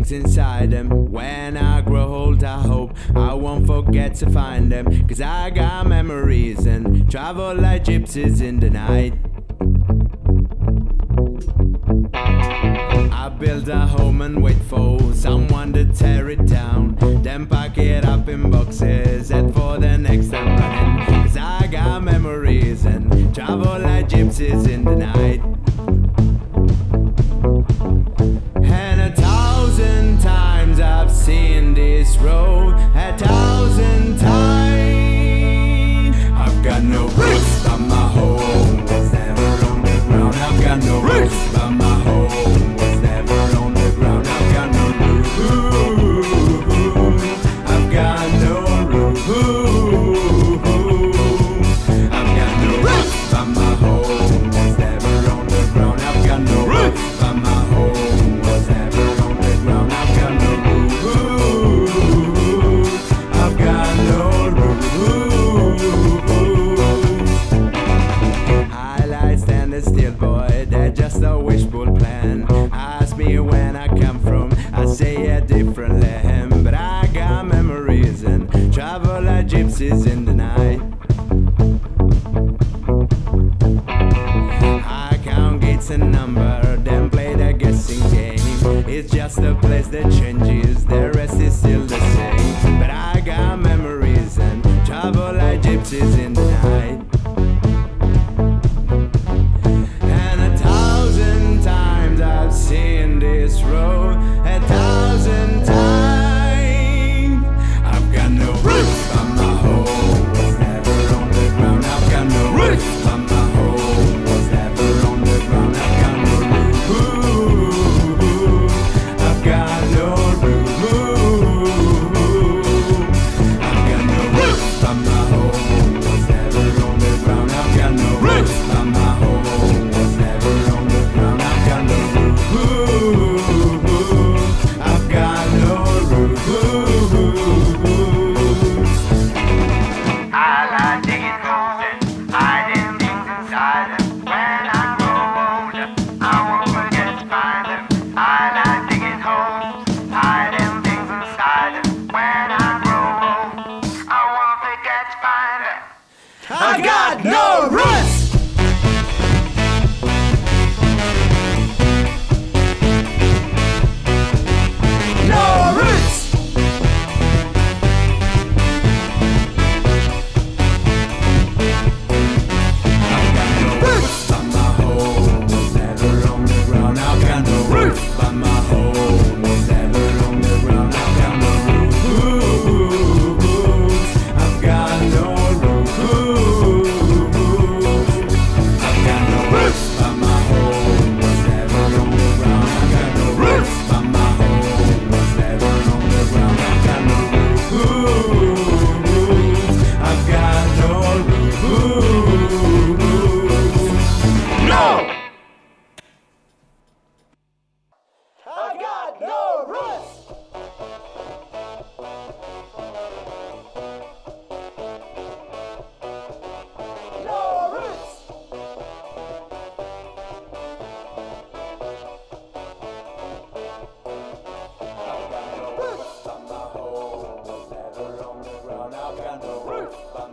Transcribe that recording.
things inside them. When I grow old I hope I won't forget to find them, 'cause I got memories and travel like gypsies in the night. I build a home and wait for someone to tear it down, then pack it up in boxes, head for the next time running, 'cause I got memories and travel like gypsies in the night. And 1,000 times I've seen this road, 1,000 times. I've got no roots, but my home was never on the ground. I've got no roots, but my home was never on the ground. I've got no roots. I've got no roots. I've got no roots, but my home was never on the ground. I've got no roots, but my home was never on the ground. I've got no roots. I've got no roots. Highlights standing still, boy, they're just a wishful plan. Ask me when I come from, I say a different land, but I got memories and travel like gypsies in the night. I count gates and number, then play the guessing game. It's just a place that changes, the rest is still the same. But I got memories and travel like gypsies in the night. And 1,000 times I've seen this road, 1,000 times. I've got no roots, but my home was never on the ground. I've got no roots, but my home was never on the ground. I've got no roots. I've got no roots. I've got no roots, but my home was never on the ground. I've got no roots, but my home was never on the ground. I've got no roots. I've got no roots. I like digging holes and hiding things inside them. When I grow older, I won't forget to find them. I like digging holes, hiding things inside them. When I grow old, I won't forget to find them. I got no roots. No roots. I've got no roots, but my home was never on the ground. I've got no roots, but my home was never on the ground. I've got no roots. I've got no roots. I've got no roots, but my home was never on the ground. I've got no roots, but my home was never on the ground. I've got no roots. I've got no roots. No! I got no roots. No roots. I've got no roots, but my home was never on the ground. I've got no roots, but